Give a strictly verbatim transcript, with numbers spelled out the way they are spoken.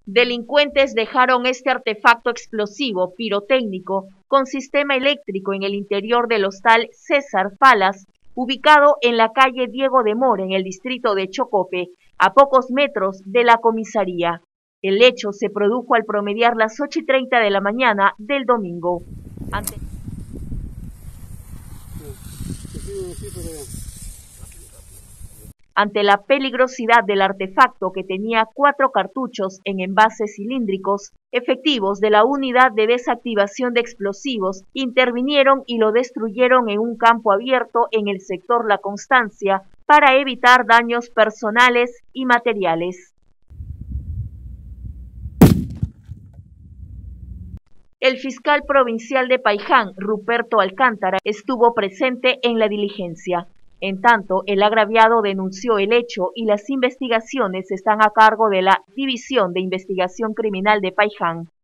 Delincuentes dejaron este artefacto explosivo pirotécnico con sistema eléctrico en el interior del hostal César Falas, ubicado en la calle Diego de Mora, en el distrito de Chocope, a pocos metros de la comisaría. El hecho se produjo al promediar las ocho y treinta de la mañana del domingo. Ante... Ante la peligrosidad del artefacto, que tenía cuatro cartuchos en envases cilíndricos, efectivos de la Unidad de Desactivación de Explosivos intervinieron y lo destruyeron en un campo abierto en el sector La Constancia para evitar daños personales y materiales. El fiscal provincial de Paiján, Ruperto Alcántara, estuvo presente en la diligencia. En tanto, el agraviado denunció el hecho y las investigaciones están a cargo de la División de Investigación Criminal de Paiján.